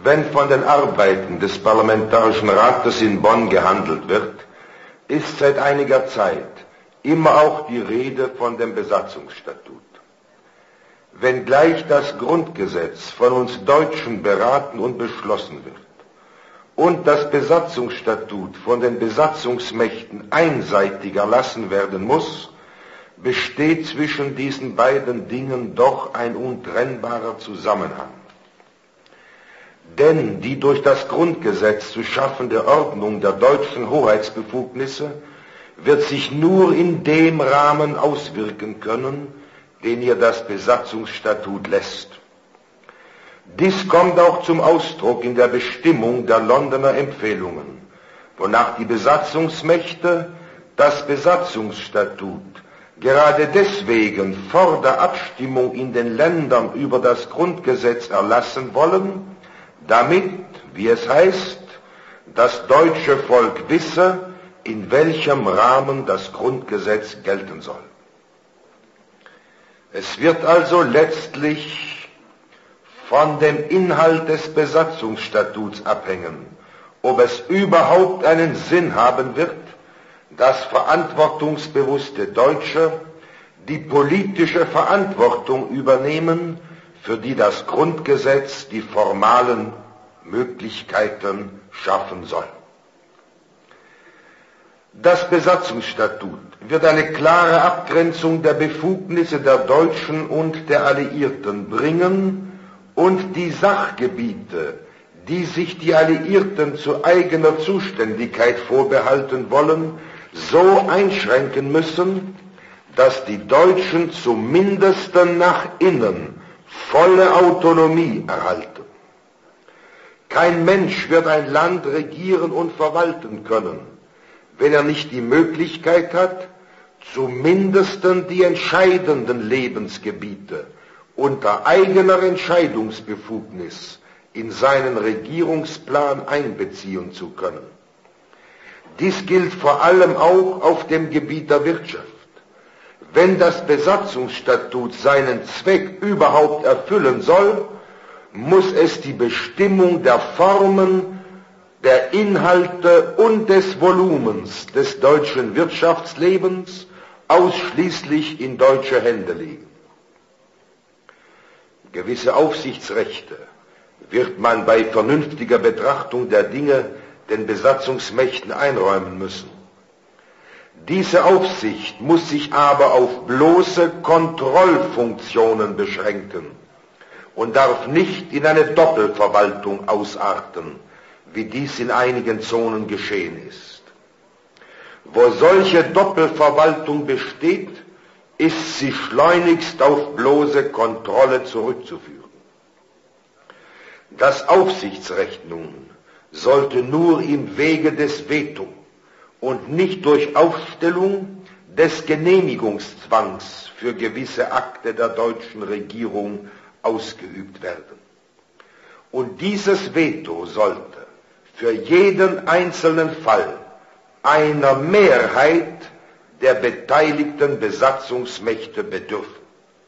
Wenn von den Arbeiten des Parlamentarischen Rates in Bonn gehandelt wird, ist seit einiger Zeit immer auch die Rede von dem Besatzungsstatut. Wenngleich das Grundgesetz von uns Deutschen beraten und beschlossen wird und das Besatzungsstatut von den Besatzungsmächten einseitig erlassen werden muss, besteht zwischen diesen beiden Dingen doch ein untrennbarer Zusammenhang. Denn die durch das Grundgesetz zu schaffende Ordnung der deutschen Hoheitsbefugnisse wird sich nur in dem Rahmen auswirken können, den ihr das Besatzungsstatut lässt. Dies kommt auch zum Ausdruck in der Bestimmung der Londoner Empfehlungen, wonach die Besatzungsmächte das Besatzungsstatut gerade deswegen vor der Abstimmung in den Ländern über das Grundgesetz erlassen wollen, damit, wie es heißt, das deutsche Volk wisse, in welchem Rahmen das Grundgesetz gelten soll. Es wird also letztlich von dem Inhalt des Besatzungsstatuts abhängen, ob es überhaupt einen Sinn haben wird, dass verantwortungsbewusste Deutsche die politische Verantwortung übernehmen, für die das Grundgesetz die formalen Möglichkeiten schaffen soll. Das Besatzungsstatut wird eine klare Abgrenzung der Befugnisse der Deutschen und der Alliierten bringen und die Sachgebiete, die sich die Alliierten zu eigener Zuständigkeit vorbehalten wollen, so einschränken müssen, dass die Deutschen zumindest nach innen volle Autonomie erhalten. Kein Mensch wird ein Land regieren und verwalten können, wenn er nicht die Möglichkeit hat, zumindest die entscheidenden Lebensgebiete unter eigener Entscheidungsbefugnis in seinen Regierungsplan einbeziehen zu können. Dies gilt vor allem auch auf dem Gebiet der Wirtschaft. Wenn das Besatzungsstatut seinen Zweck überhaupt erfüllen soll, muss es die Bestimmung der Formen, der Inhalte und des Volumens des deutschen Wirtschaftslebens ausschließlich in deutsche Hände legen. Gewisse Aufsichtsrechte wird man bei vernünftiger Betrachtung der Dinge den Besatzungsmächten einräumen müssen. Diese Aufsicht muss sich aber auf bloße Kontrollfunktionen beschränken und darf nicht in eine Doppelverwaltung ausarten, wie dies in einigen Zonen geschehen ist. Wo solche Doppelverwaltung besteht, ist sie schleunigst auf bloße Kontrolle zurückzuführen. Das Aufsichtsrecht nun sollte nur im Wege des Veto und nicht durch Aufstellung des Genehmigungszwangs für gewisse Akte der deutschen Regierung ausgeübt werden. Und dieses Veto sollte für jeden einzelnen Fall einer Mehrheit der beteiligten Besatzungsmächte bedürfen.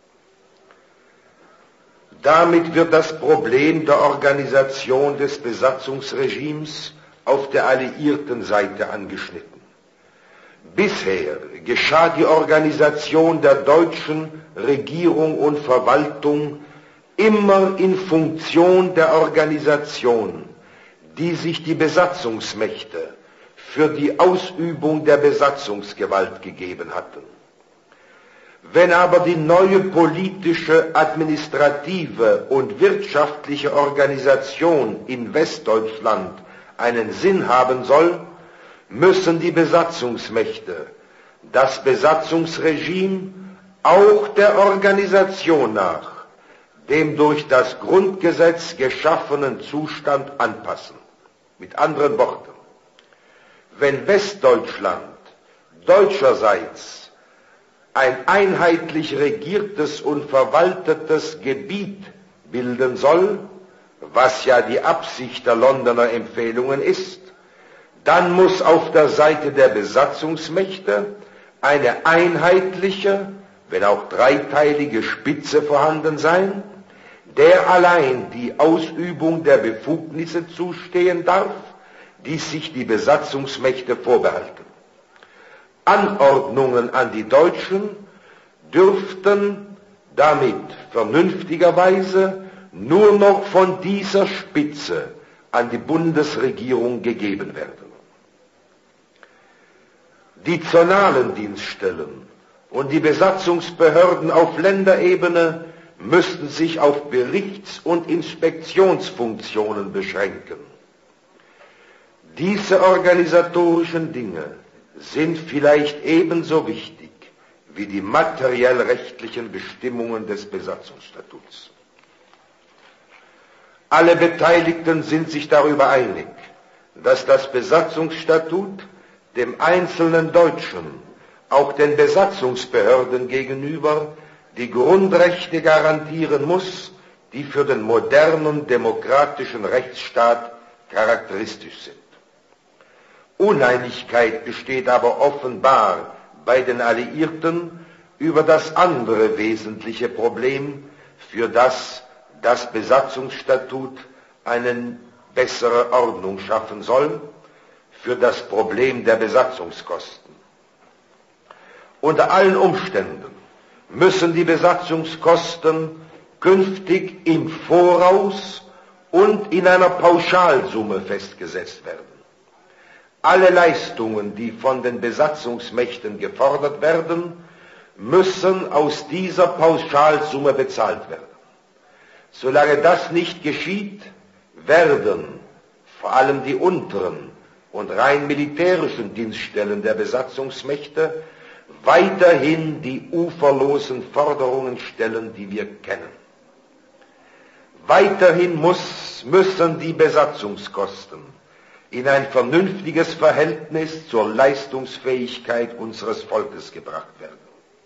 Damit wird das Problem der Organisation des Besatzungsregimes auf der alliierten Seite angeschnitten. Bisher geschah die Organisation der deutschen Regierung und Verwaltung immer in Funktion der Organisation, die sich die Besatzungsmächte für die Ausübung der Besatzungsgewalt gegeben hatten. Wenn aber die neue politische, administrative und wirtschaftliche Organisation in Westdeutschland einen Sinn haben soll, müssen die Besatzungsmächte das Besatzungsregime auch der Organisation nach dem durch das Grundgesetz geschaffenen Zustand anpassen. Mit anderen Worten, wenn Westdeutschland deutscherseits ein einheitlich regiertes und verwaltetes Gebiet bilden soll, was ja die Absicht der Londoner Empfehlungen ist, dann muss auf der Seite der Besatzungsmächte eine einheitliche, wenn auch dreiteilige Spitze vorhanden sein, der allein die Ausübung der Befugnisse zustehen darf, die sich die Besatzungsmächte vorbehalten. Anordnungen an die Deutschen dürften damit vernünftigerweise nur noch von dieser Spitze an die Bundesregierung gegeben werden. Die zonalen Dienststellen und die Besatzungsbehörden auf Länderebene müssten sich auf Berichts- und Inspektionsfunktionen beschränken. Diese organisatorischen Dinge sind vielleicht ebenso wichtig wie die materiell-rechtlichen Bestimmungen des Besatzungsstatuts. Alle Beteiligten sind sich darüber einig, dass das Besatzungsstatut dem einzelnen Deutschen, auch den Besatzungsbehörden gegenüber, die Grundrechte garantieren muss, die für den modernen demokratischen Rechtsstaat charakteristisch sind. Uneinigkeit besteht aber offenbar bei den Alliierten über das andere wesentliche Problem, für das das Besatzungsstatut eine bessere Ordnung schaffen soll, für das Problem der Besatzungskosten. Unter allen Umständen müssen die Besatzungskosten künftig im Voraus und in einer Pauschalsumme festgesetzt werden. Alle Leistungen, die von den Besatzungsmächten gefordert werden, müssen aus dieser Pauschalsumme bezahlt werden. Solange das nicht geschieht, werden vor allem die unteren und rein militärischen Dienststellen der Besatzungsmächte weiterhin die uferlosen Forderungen stellen, die wir kennen. Weiterhin müssen die Besatzungskosten in ein vernünftiges Verhältnis zur Leistungsfähigkeit unseres Volkes gebracht werden.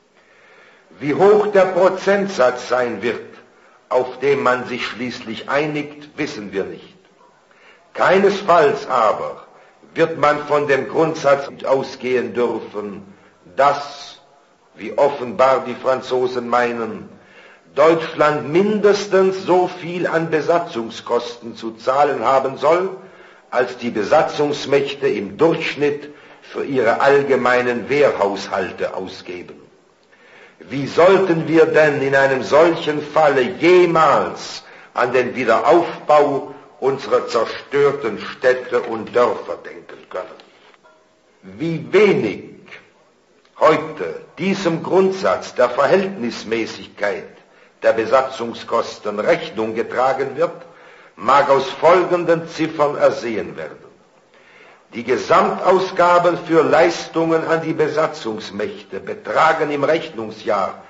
Wie hoch der Prozentsatz sein wird, auf dem man sich schließlich einigt, wissen wir nicht. Keinesfalls aber wird man von dem Grundsatz ausgehen dürfen, dass, wie offenbar die Franzosen meinen, Deutschland mindestens so viel an Besatzungskosten zu zahlen haben soll, als die Besatzungsmächte im Durchschnitt für ihre allgemeinen Wehrhaushalte ausgeben. Wie sollten wir denn in einem solchen Falle jemals an den Wiederaufbau unserer zerstörten Städte und Dörfer denken können? Wie wenig heute diesem Grundsatz der Verhältnismäßigkeit der Besatzungskosten Rechnung getragen wird, mag aus folgenden Ziffern ersehen werden. Die Gesamtausgaben für Leistungen an die Besatzungsmächte betragen im Rechnungsjahr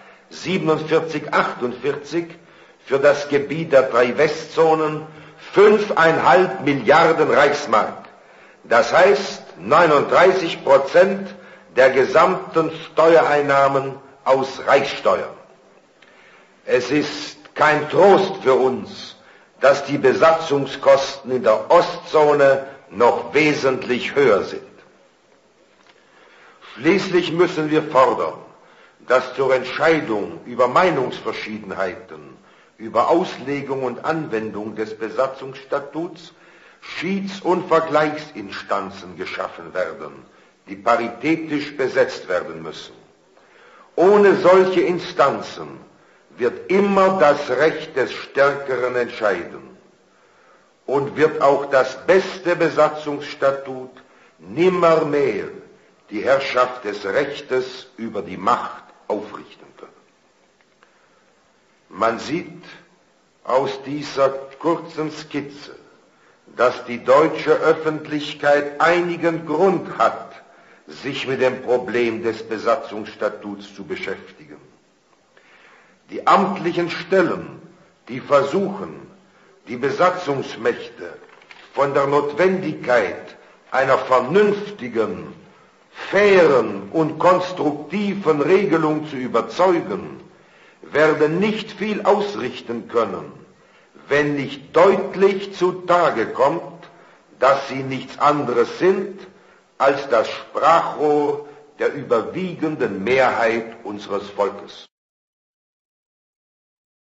47/48 für das Gebiet der 3 Westzonen 5,5 Milliarden Reichsmark. Das heißt 39% der gesamten Steuereinnahmen aus Reichssteuern. Es ist kein Trost für uns, dass die Besatzungskosten in der Ostzone noch wesentlich höher sind. Schließlich müssen wir fordern, dass zur Entscheidung über Meinungsverschiedenheiten, über Auslegung und Anwendung des Besatzungsstatuts Schieds- und Vergleichsinstanzen geschaffen werden, die paritätisch besetzt werden müssen. Ohne solche Instanzen wird immer das Recht des Stärkeren entscheiden und wird auch das beste Besatzungsstatut nimmermehr die Herrschaft des Rechtes über die Macht aufrichten können. Man sieht aus dieser kurzen Skizze, dass die deutsche Öffentlichkeit einigen Grund hat, sich mit dem Problem des Besatzungsstatuts zu beschäftigen. Die amtlichen Stellen, die versuchen, die Besatzungsmächte von der Notwendigkeit einer vernünftigen, fairen und konstruktiven Regelung zu überzeugen, werden nicht viel ausrichten können, wenn nicht deutlich zutage kommt, dass sie nichts anderes sind als das Sprachrohr der überwiegenden Mehrheit unseres Volkes.